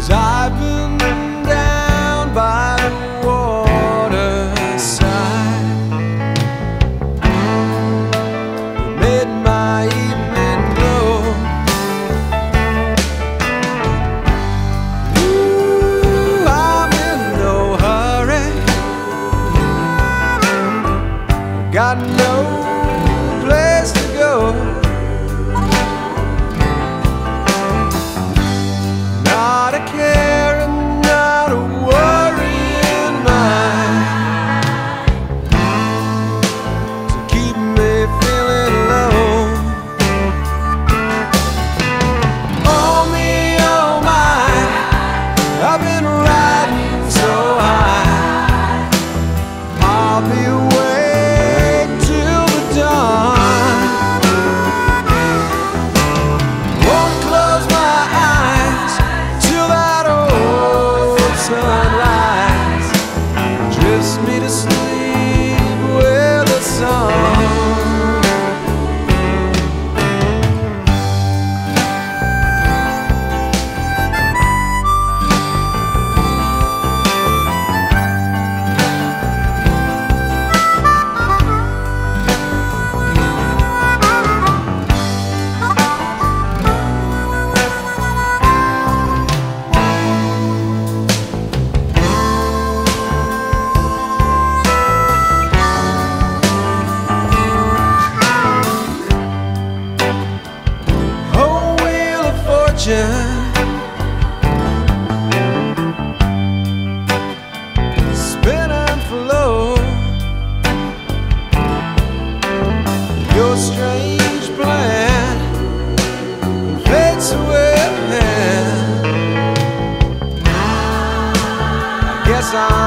I've been down by the waterside, it made my evening glow. Ooh, I'm in no hurry, got no place to go. Not a care and not a worry in mind to keep me feeling low. Oh me, oh my, I've been riding so high, I'll be awake till the dawn. Won't close my eyes till that old sunrise drifts me to sleep with a song. Spinning for low, your strange plan fades away. I guess I'm